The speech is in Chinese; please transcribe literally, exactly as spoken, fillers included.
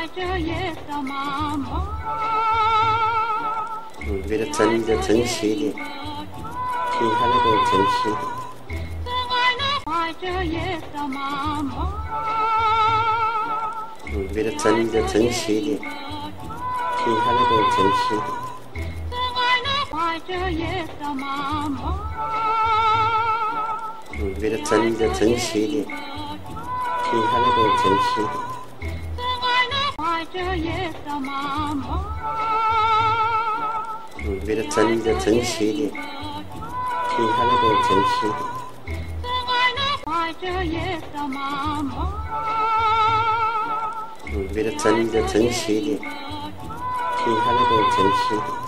嗯，为了真的真切的，听他那个真切的。嗯，为了真的真切的，听他那个真切的。嗯，为了真的真切的，听他那个真切的。嗯，为了真的真切的，听他那个真切的。嗯，为了真的真切的，听他那个真切的。